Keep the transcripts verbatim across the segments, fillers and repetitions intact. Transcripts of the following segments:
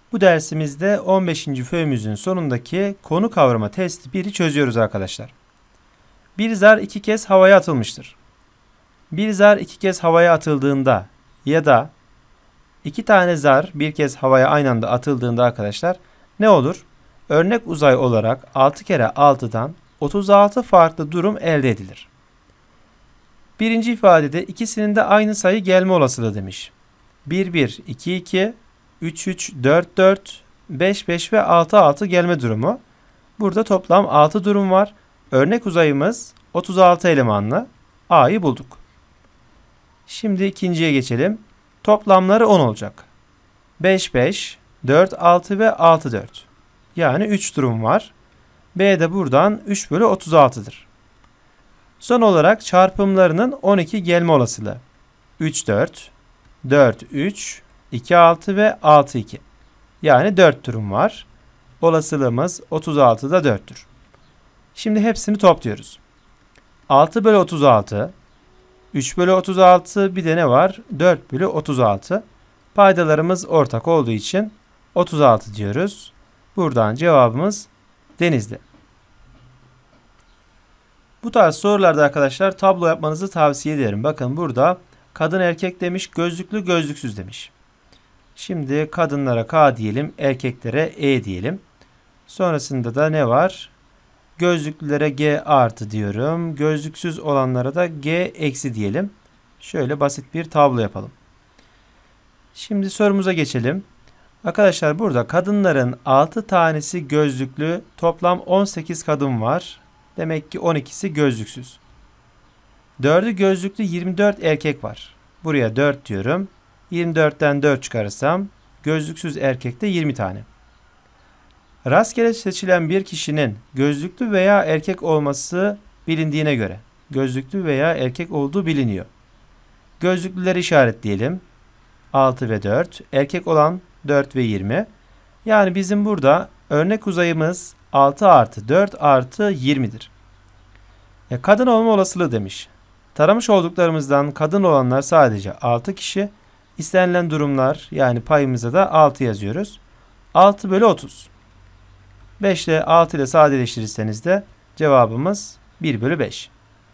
Bu dersimizde on beşinci föyümüzün sonundaki konu kavrama testi biri çözüyoruz arkadaşlar. Bir zar iki kez havaya atılmıştır. Bir zar iki kez havaya atıldığında ya da iki tane zar bir kez havaya aynı anda atıldığında arkadaşlar ne olur? Örnek uzay olarak altı kere altıdan otuz altı farklı durum elde edilir. Birinci ifadede ikisinin de aynı sayı gelme olasılığı demiş. bir bir, iki iki, üç üç, dört dört, beş beş ve altı altı gelme durumu. Burada toplam altı durum var. Örnek uzayımız otuz altı elemanlı. A'yı bulduk. Şimdi ikinciye geçelim. Toplamları on olacak. beş beş, dört altı ve altı dört. Yani üç durum var. B de buradan üç bölü otuz altı'dır. Son olarak çarpımlarının on iki gelme olasılığı. üç dört, dört üç, iki altı ve altı iki. Yani dört durum var. Olasılığımız otuz altıda dört'tür. Şimdi hepsini topluyoruz. altı bölü otuz altı, üç bölü otuz altı, bir de ne var? dört bölü otuz altı. Paydalarımız ortak olduğu için otuz altı diyoruz. Buradan cevabımız Denizli. Bu tarz sorularda arkadaşlar tablo yapmanızı tavsiye ederim. Bakın burada kadın erkek demiş, gözlüklü gözlüksüz demiş. Şimdi kadınlara K diyelim, erkeklere E diyelim. Sonrasında da ne var? Gözlüklülere G artı diyorum. Gözlüksüz olanlara da G eksi diyelim. Şöyle basit bir tablo yapalım. Şimdi sorumuza geçelim. Arkadaşlar burada kadınların altı tanesi gözlüklü, toplam on sekiz kadın var. Demek ki on ikisi gözlüksüz. dördü gözlüklü yirmi dört erkek var. Buraya dört diyorum. yirmi dört'ten dört çıkarırsam gözlüksüz erkekte yirmi tane. Rastgele seçilen bir kişinin gözlüklü veya erkek olması bilindiğine göre gözlüklü veya erkek olduğu biliniyor. Gözlüklüleri işaretleyelim. altı ve dört. Erkek olan dört ve yirmi. Yani bizim burada örnek uzayımız altı artı dört artı yirmi'dir. E, kadın olma olasılığı demiş. Taramış olduklarımızdan kadın olanlar sadece altı kişi. İstenilen durumlar yani payımıza da altı yazıyoruz. altı bölü otuz. beş ile altı ile sadeleştirirseniz de cevabımız bir bölü beş.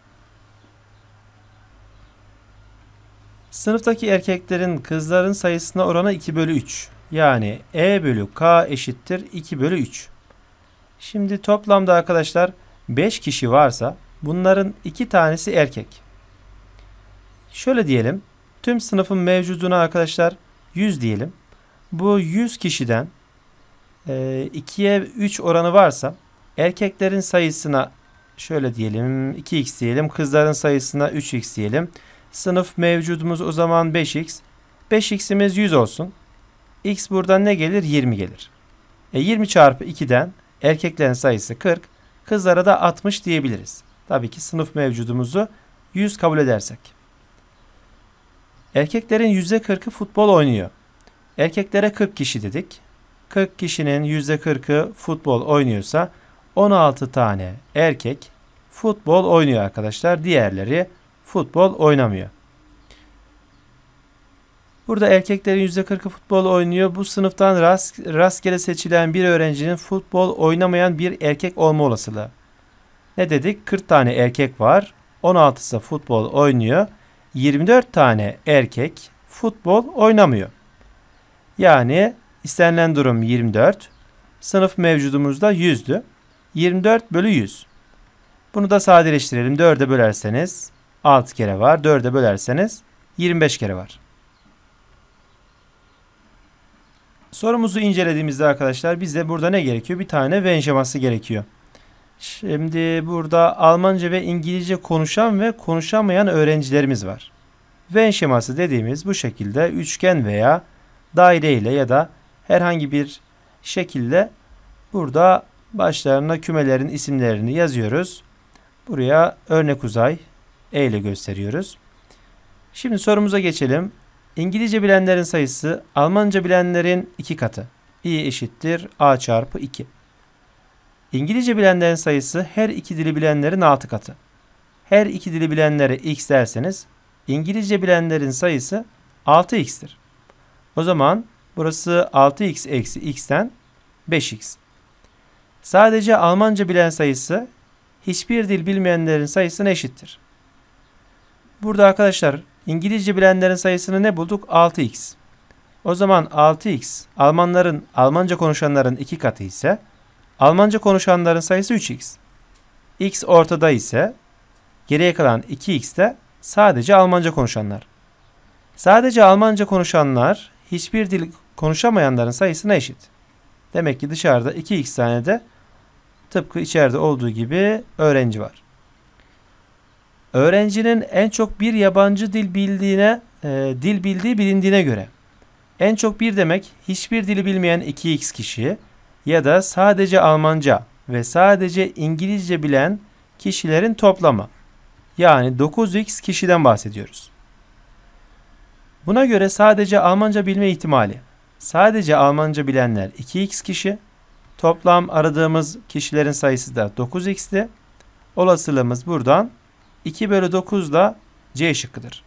Sınıftaki erkeklerin kızların sayısına oranı iki bölü üç. Yani E bölü K eşittir iki bölü üç. Şimdi toplamda arkadaşlar beş kişi varsa bunların iki tanesi erkek. Şöyle diyelim. Tüm sınıfın mevcuduna arkadaşlar yüz diyelim. Bu yüz kişiden ikiye üç oranı varsa erkeklerin sayısına şöyle diyelim iki x diyelim. Kızların sayısına üç x diyelim. Sınıf mevcudumuz o zaman beş x. beş x'imiz yüz olsun. X buradan ne gelir? yirmi gelir. E yirmi çarpı iki'den erkeklerin sayısı kırk. Kızlara da altmış diyebiliriz. Tabii ki sınıf mevcudumuzu yüz kabul edersek. Erkeklerin yüzde kırk'ı futbol oynuyor. Erkeklere kırk kişi dedik. kırk kişinin yüzde kırk'ı futbol oynuyorsa on altı tane erkek futbol oynuyor arkadaşlar. Diğerleri futbol oynamıyor. Burada erkeklerin yüzde kırk'ı futbol oynuyor. Bu sınıftan rast, rastgele seçilen bir öğrencinin futbol oynamayan bir erkek olma olasılığı. Ne dedik? kırk tane erkek var. on altı'sı futbol oynuyor. yirmi dört tane erkek futbol oynamıyor. Yani istenilen durum yirmi dört. Sınıf mevcudumuzda yüz'dü. yirmi dört bölü yüz. Bunu da sadeleştirelim. dört'e bölerseniz altı kere var. dört'e bölerseniz yirmi beş kere var. Sorumuzu incelediğimizde arkadaşlar bize burada ne gerekiyor? Bir tane Venn şeması gerekiyor. Şimdi burada Almanca ve İngilizce konuşan ve konuşamayan öğrencilerimiz var. Venn şeması dediğimiz bu şekilde üçgen veya daire ile ya da herhangi bir şekilde burada başlarına kümelerin isimlerini yazıyoruz. Buraya örnek uzay E ile gösteriyoruz. Şimdi sorumuza geçelim. İngilizce bilenlerin sayısı Almanca bilenlerin iki katı. I eşittir A çarpı iki. İngilizce bilenlerin sayısı her iki dili bilenlerin altı katı. Her iki dili bilenlere x derseniz İngilizce bilenlerin sayısı altı x'tir. O zaman Burası altı x eksi x'ten beş x. Sadece Almanca bilen sayısı hiçbir dil bilmeyenlerin sayısına eşittir. Burada arkadaşlar İngilizce bilenlerin sayısını ne bulduk? altı x. O zaman altı x Almanların, Almanca konuşanların iki katı ise Almanca konuşanların sayısı üç x. X ortada ise geriye kalan iki x de sadece Almanca konuşanlar. Sadece Almanca konuşanlar hiçbir dil konuşamayanların sayısına eşit. Demek ki dışarıda iki x tane de tıpkı içeride olduğu gibi öğrenci var. Öğrencinin en çok bir yabancı dil bildiğine, e, dil bildiği bilindiğine göre en çok bir demek hiçbir dili bilmeyen iki x kişi ya da sadece Almanca ve sadece İngilizce bilen kişilerin toplamı. Yani dokuz x kişiden bahsediyoruz. Buna göre sadece Almanca bilme ihtimali. Sadece Almanca bilenler iki x kişi. Toplam aradığımız kişilerin sayısı da dokuz x'ti. Olasılığımız buradan iki bölü dokuz da C şıkkıdır.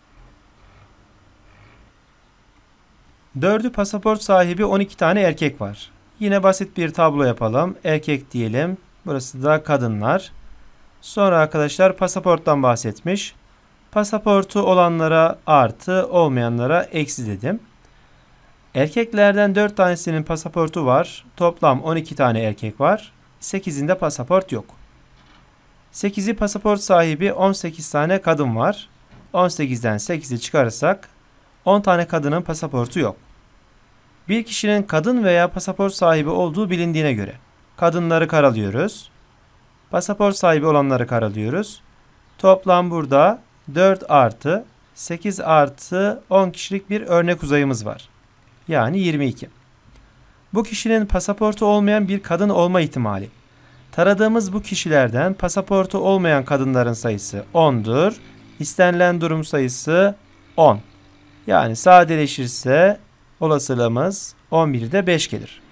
Dördü pasaport sahibi on iki tane erkek var. Yine basit bir tablo yapalım. Erkek diyelim. Burası da kadınlar. Sonra arkadaşlar pasaporttan bahsetmiş. Pasaportu olanlara artı, olmayanlara eksi dedim. Erkeklerden dört tanesinin pasaportu var. Toplam on iki tane erkek var. sekizinde pasaport yok. sekizi pasaport sahibi on sekiz tane kadın var. on sekizden sekizi çıkarırsak on tane kadının pasaportu yok. Bir kişinin kadın veya pasaport sahibi olduğu bilindiğine göre kadınları karalıyoruz. Pasaport sahibi olanları karalıyoruz. Toplam burada dört artı sekiz artı on kişilik bir örnek uzayımız var. Yani yirmi iki. Bu kişinin pasaportu olmayan bir kadın olma ihtimali. Taradığımız bu kişilerden pasaportu olmayan kadınların sayısı on'dur. İstenilen durum sayısı on. Yani sadeleşirse olasılığımız on birde beş gelir.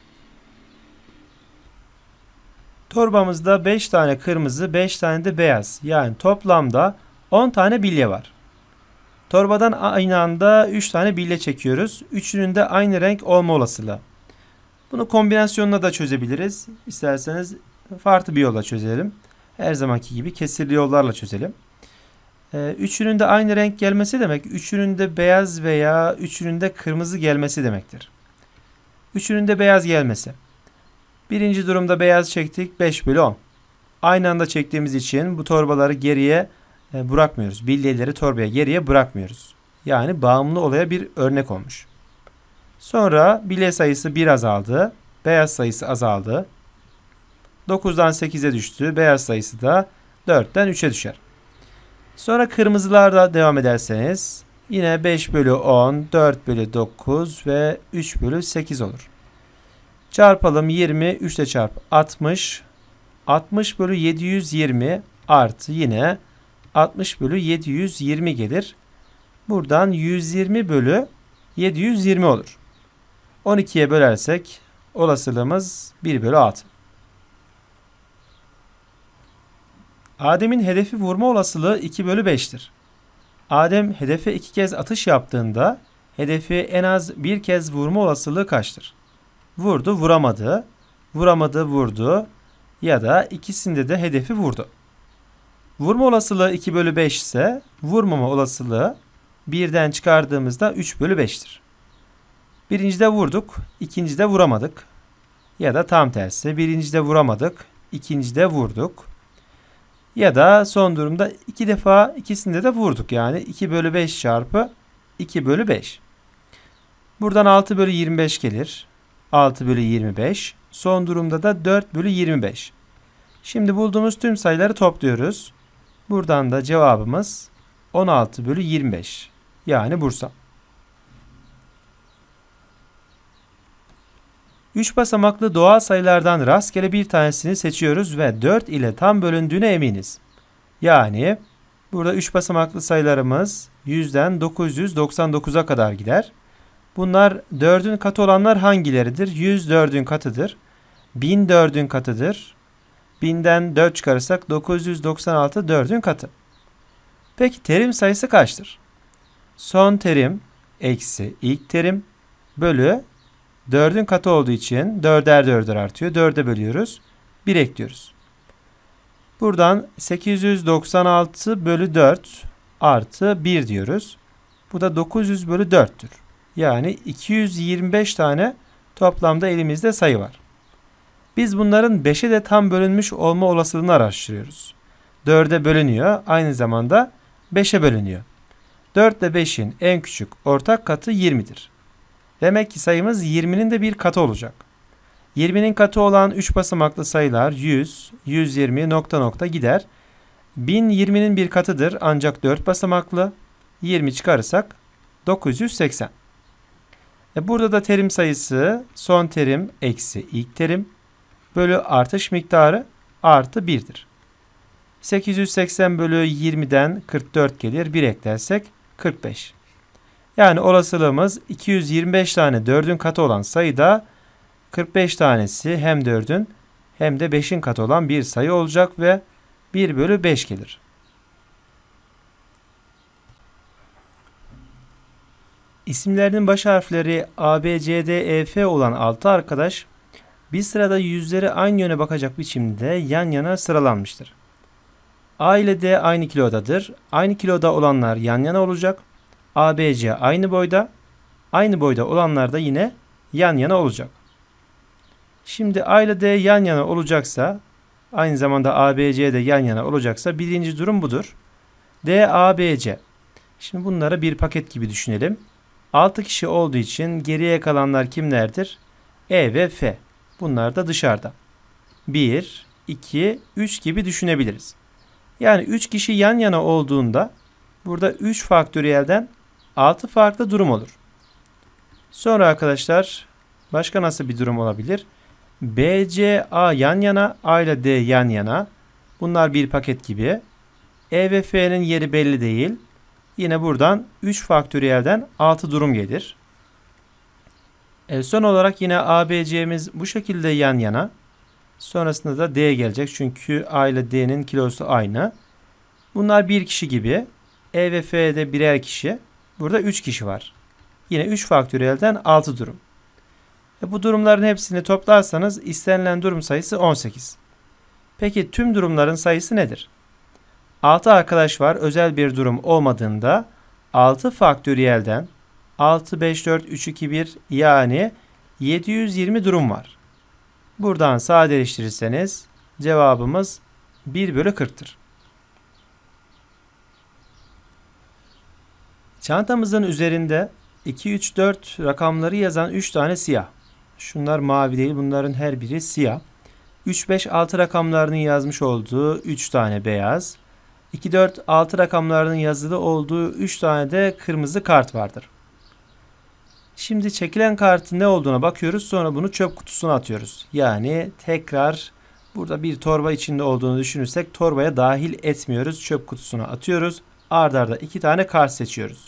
Torbamızda beş tane kırmızı, beş tane de beyaz. Yani toplamda on tane bilye var. Torbadan aynı anda üç tane bilye çekiyoruz. Üçünün de aynı renk olma olasılığı. Bunu kombinasyonla da çözebiliriz. İsterseniz farklı bir yolla çözelim. Her zamanki gibi kesirli yollarla çözelim. Ee, üçünün de aynı renk gelmesi demek, üçünün de beyaz veya üçünün de kırmızı gelmesi demektir. Üçünün de beyaz gelmesi. Birinci durumda beyaz çektik, beş bölü on. Aynı anda çektiğimiz için bu torbaları geriye e, bırakmıyoruz. Bilyeleri torbaya geriye bırakmıyoruz. Yani bağımlı olaya bir örnek olmuş. Sonra bilye sayısı bir azaldı. Beyaz sayısı azaldı. dokuzdan sekize düştü. Beyaz sayısı da dörtten üçe düşer. Sonra kırmızılarla devam ederseniz yine beş bölü on, dört bölü dokuz ve üç bölü sekiz olur. Çarpalım yirmi, üç ile çarp altmış. altmış bölü yedi yüz yirmi artı yine altmış bölü yedi yüz yirmi gelir. Buradan yüz yirmi bölü yedi yüz yirmi olur. on ikiye bölersek olasılığımız bir bölü altı. Adem'in hedefi vurma olasılığı iki bölü beş'tir. Adem hedefe iki kez atış yaptığında hedefi en az bir kez vurma olasılığı kaçtır? Vurdu, vuramadı, vuramadı, vurdu ya da ikisinde de hedefi vurdu. Vurma olasılığı iki bölü beş ise vurmama olasılığı birden çıkardığımızda üç bölü beş'tir. Birincide vurduk, ikincide vuramadık. Ya da tam tersi, birincide vuramadık, ikincide vurduk. Ya da son durumda iki defa ikisinde de vurduk. Yani iki bölü beş çarpı iki bölü beş. Buradan altı bölü yirmi beş gelir. altı bölü yirmi beş. Son durumda da dört bölü yirmi beş. Şimdi bulduğumuz tüm sayıları topluyoruz. Buradan da cevabımız on altı bölü yirmi beş. Yani Bursa. üç basamaklı doğal sayılardan rastgele bir tanesini seçiyoruz ve dört ile tam bölündüğüne eminiz. Yani burada üç basamaklı sayılarımız yüzden dokuz yüz doksan dokuz'a kadar gider. Bunlar dördün katı olanlar hangileridir? yüz dördün katıdır. bin dördün katıdır. binden dört çıkarırsak dokuz yüz doksan altı dördün katı. Peki terim sayısı kaçtır? Son terim eksi ilk terim bölü dördün katı olduğu için dörder dörder artıyor. dörde bölüyoruz. bir ekliyoruz. Buradan sekiz yüz doksan altı bölü dört artı bir diyoruz. Bu da dokuz yüz bölü dörttür. Yani iki yüz yirmi beş tane toplamda elimizde sayı var. Biz bunların beşe de tam bölünmüş olma olasılığını araştırıyoruz. dörde bölünüyor. Aynı zamanda beşe bölünüyor. dört ile beşin en küçük ortak katı yirmidir. Demek ki sayımız yirminin de bir katı olacak. yirminin katı olan üç basamaklı sayılar yüz, yüz yirmi nokta nokta gider. bin yirminin bir katıdır ancak dört basamaklı. yirmi çıkarırsak dokuz yüz seksen. E burada da terim sayısı son terim eksi ilk terim bölü artış miktarı artı birdir. sekiz yüz seksen bölü yirmiden kırk dört gelir. bir eklersek kırk beş. Yani olasılığımız iki yüz yirmi beş tane dördün katı olan sayıda kırk beş tanesi hem dördün hem de beşin katı olan bir sayı olacak ve bir bölü beş gelir. İsimlerinin baş harfleri A, B, C, D, E, F olan altı arkadaş bir sırada yüzleri aynı yöne bakacak biçimde yan yana sıralanmıştır. A ile D aynı kilodadır. Aynı kiloda olanlar yan yana olacak. A, B, C aynı boyda. Aynı boyda olanlar da yine yan yana olacak. Şimdi A ile D yan yana olacaksa, aynı zamanda A, B, C de yan yana olacaksa birinci durum budur. D, A, B, C. Şimdi bunları bir paket gibi düşünelim. altı kişi olduğu için geriye kalanlar kimlerdir? E ve F. Bunlar da dışarıda. bir, iki, üç gibi düşünebiliriz. Yani üç kişi yan yana olduğunda burada üç faktöriyelden altı farklı durum olur. Sonra arkadaşlar başka nasıl bir durum olabilir? B, C, A yan yana, A ile D yan yana. Bunlar bir paket gibi. E ve F'nin yeri belli değil. Yine buradan üç faktöriyelden altı durum gelir. E son olarak yine A, B, C'miz bu şekilde yan yana. Sonrasında da D gelecek çünkü A ile D'nin kilosu aynı. Bunlar bir kişi gibi. E ve F'de birer kişi. Burada üç kişi var. Yine üç faktöriyelden altı durum. E bu durumların hepsini toplarsanız istenilen durum sayısı on sekiz. Peki tüm durumların sayısı nedir? altı arkadaş var. Özel bir durum olmadığında altı faktöriyelden altı, beş, dört, üç, iki, bir yani yedi yüz yirmi durum var. Buradan sadeleştirirseniz cevabımız bir bölü kırktır. Çantamızın üzerinde iki, üç, dört rakamları yazan üç tane siyah. Şunlar mavi değil, bunların her biri siyah. üç, beş, altı rakamlarının yazmış olduğu üç tane beyaz. iki, dört, altı rakamlarının yazılı olduğu üç tane de kırmızı kart vardır. Şimdi çekilen kartın ne olduğuna bakıyoruz. Sonra bunu çöp kutusuna atıyoruz. Yani tekrar burada bir torba içinde olduğunu düşünürsek torbaya dahil etmiyoruz. Çöp kutusuna atıyoruz. Ard arda iki tane kart seçiyoruz.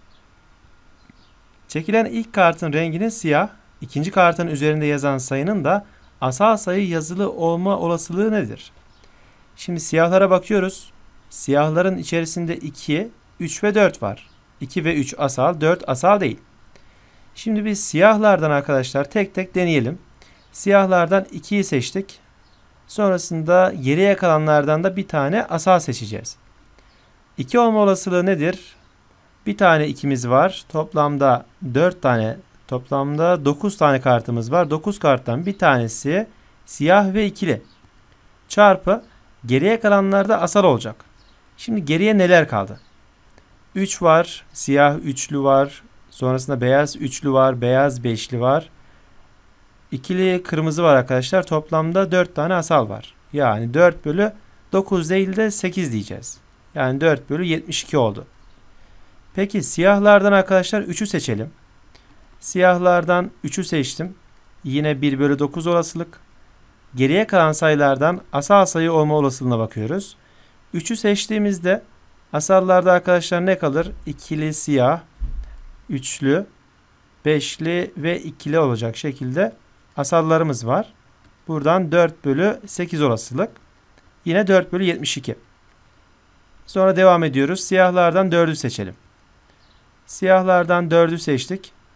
Çekilen ilk kartın renginin siyah. İkinci kartın üzerinde yazan sayının da asal sayı yazılı olma olasılığı nedir? Şimdi siyahlara bakıyoruz. Siyahların içerisinde iki, üç ve dört var. iki ve üç asal, dört asal değil. Şimdi biz siyahlardan arkadaşlar tek tek deneyelim. Siyahlardan ikiyi seçtik. Sonrasında geriye kalanlardan da bir tane asal seçeceğiz. iki olma olasılığı nedir? Bir tane ikimiz var. Toplamda dört tane, toplamda dokuz tane kartımız var. dokuz karttan bir tanesi siyah ve ikili. Çarpı geriye kalanlarda asal olacak. Şimdi geriye neler kaldı? üç var, siyah üçlü var. Sonrasında beyaz üçlü var, beyaz beşli var. İkili kırmızı var arkadaşlar. Toplamda dört tane asal var. Yani dört bölü dokuz değil de sekiz diyeceğiz. Yani dört bölü yetmiş iki oldu. Peki siyahlardan arkadaşlar üçü seçelim. Siyahlardan üçü seçtim. Yine bir bölü dokuz olasılık. Geriye kalan sayılardan asal sayı olma olasılığına bakıyoruz. üçü seçtiğimizde asallarda arkadaşlar ne kalır? İkili siyah, üçlü, beşli ve ikili olacak şekilde asallarımız var. Buradan dört bölü sekiz olasılık. Yine dört bölü yetmiş iki. Sonra devam ediyoruz. Siyahlardan dördü seçelim. Siyahlardan dördü seçtik.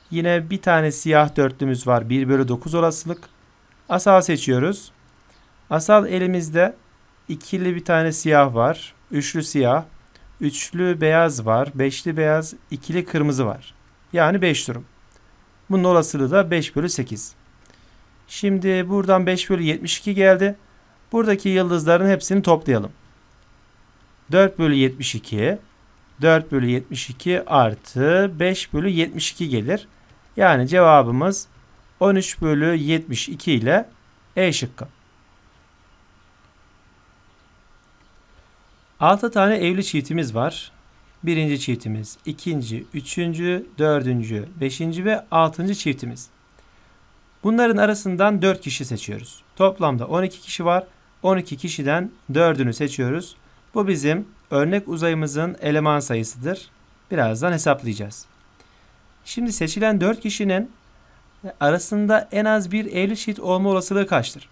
Yine bir tane siyah dörtlümüz var. bir bölü dokuz olasılık. Asal seçiyoruz. Asal elimizde ikili bir tane siyah var. Üçlü siyah. Üçlü beyaz var. Beşli beyaz. ikili kırmızı var. Yani beş durum. Bunun olasılığı da beş bölü sekiz. Şimdi buradan beş bölü yetmiş iki geldi. Buradaki yıldızların hepsini toplayalım. dört bölü yetmiş iki. dört bölü yetmiş iki artı beş bölü yetmiş iki gelir. Yani cevabımız on üç bölü yetmiş iki ile E şıkkı. altı tane evli çiftimiz var. Birinci çiftimiz, ikinci, üçüncü, dördüncü, beşinci ve altıncı çiftimiz. Bunların arasından dört kişi seçiyoruz. Toplamda on iki kişi var. on iki kişiden dördünü seçiyoruz. Bu bizim örnek uzayımızın eleman sayısıdır. Birazdan hesaplayacağız. Şimdi seçilen dört kişinin arasında en az bir evli çift olma olasılığı kaçtır?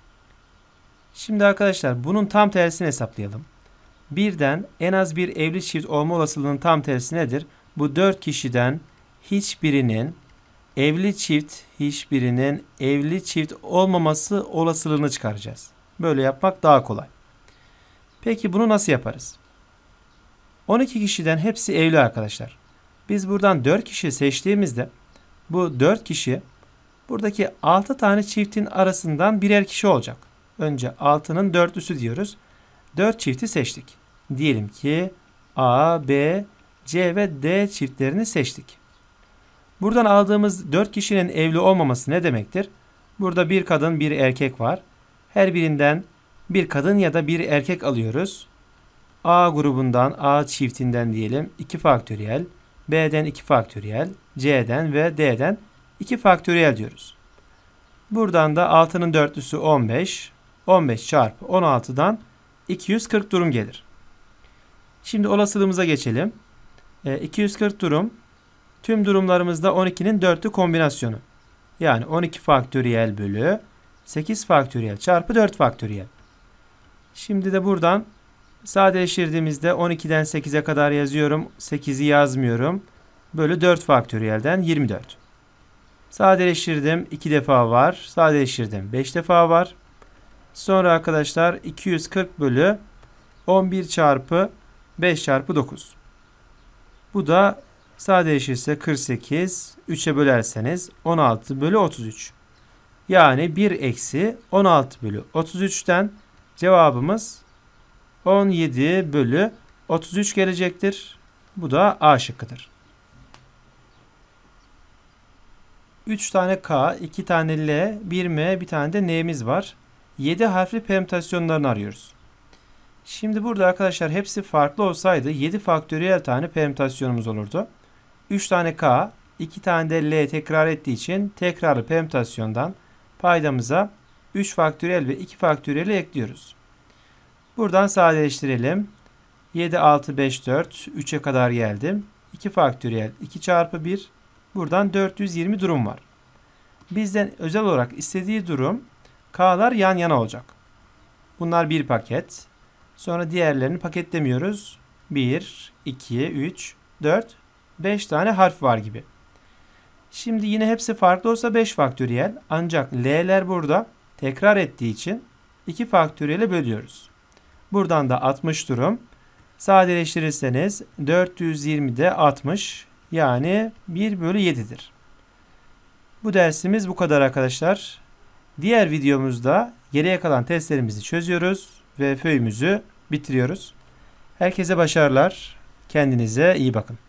Şimdi arkadaşlar bunun tam tersini hesaplayalım. Birden en az bir evli çift olma olasılığının tam tersi nedir? Bu dört kişiden hiçbirinin evli çift, hiçbirinin evli çift olmaması olasılığını çıkaracağız. Böyle yapmak daha kolay. Peki bunu nasıl yaparız? on iki kişiden hepsi evli arkadaşlar. Biz buradan dört kişi seçtiğimizde bu dört kişi buradaki altı tane çiftin arasından birer kişi olacak. Önce altının dörtlüsü diyoruz. dört çifti seçtik. Diyelim ki A, B, C ve D çiftlerini seçtik. Buradan aldığımız dört kişinin evli olmaması ne demektir? Burada bir kadın, bir erkek var. Her birinden bir kadın ya da bir erkek alıyoruz. A grubundan, A çiftinden diyelim iki faktöriyel, B'den iki faktöriyel, C'den ve D'den iki faktöriyel diyoruz. Buradan da altının dörtlüsü on beş, on beş çarpı on altıdan iki yüz kırk durum gelir. Şimdi olasılığımıza geçelim. E, iki yüz kırk durum tüm durumlarımızda on ikinin dörtlü kombinasyonu. Yani on iki faktöriyel bölü sekiz faktöriyel çarpı dört faktöriyel. Şimdi de buradan sadeleştirdiğimizde on ikiden sekize kadar yazıyorum. sekizi yazmıyorum. Bölü dört faktöriyelden yirmi dört. Sadeleştirdim. iki defa var. Sadeleştirdim. beş defa var. Sonra arkadaşlar iki yüz kırk bölü on bir çarpı beş çarpı dokuz. Bu da sadeleşirse kırk sekiz. üçe bölerseniz on altı bölü otuz üç. Yani bir eksi on altı bölü otuz üçten cevabımız on yedi bölü otuz üç gelecektir. Bu da A şıkkıdır. üç tane K, iki tane L, bir M, bir tane de N'miz var. yedi harfli permütasyonlarını arıyoruz. Şimdi burada arkadaşlar hepsi farklı olsaydı yedi faktöriyel tane permütasyonumuz olurdu. üç tane K, iki tane de L tekrar ettiği için tekrarlı permütasyondan paydamıza üç faktöriyel ve iki faktöriyeli ekliyoruz. Buradan sadeleştirelim. yedi, altı, beş, dört. üçe kadar geldim. iki faktöriyel iki çarpı bir. Buradan dört yüz yirmi durum var. Bizden özel olarak istediği durum K'lar yan yana olacak. Bunlar bir paket. Sonra diğerlerini paketlemiyoruz. bir, iki, üç, dört, beş tane harf var gibi. Şimdi yine hepsi farklı olsa beş faktöriyel. Ancak L'ler burada tekrar ettiği için iki faktöriyele bölüyoruz. Buradan da altmış durum. Sadeleştirirseniz dört yüz yirmide altmış yani bir bölü yedidir. Bu dersimiz bu kadar arkadaşlar. Diğer videomuzda geriye kalan testlerimizi çözüyoruz ve föyümüzü bitiriyoruz. Herkese başarılar. Kendinize iyi bakın.